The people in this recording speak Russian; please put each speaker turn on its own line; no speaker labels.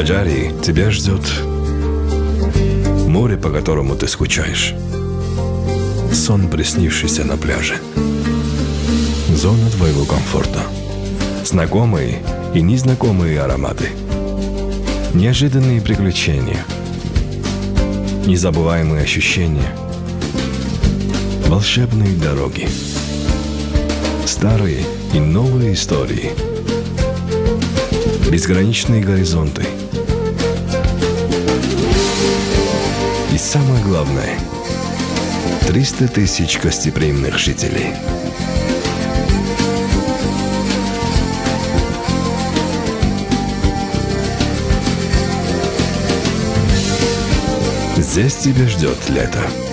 Маджарии тебя ждет море, по которому ты скучаешь, сон, приснившийся на пляже, зона твоего комфорта, знакомые и незнакомые ароматы, неожиданные приключения, незабываемые ощущения, волшебные дороги, старые и новые истории, безграничные горизонты. И самое главное, 300 тысяч гостеприимных жителей. Здесь тебя ждет лето.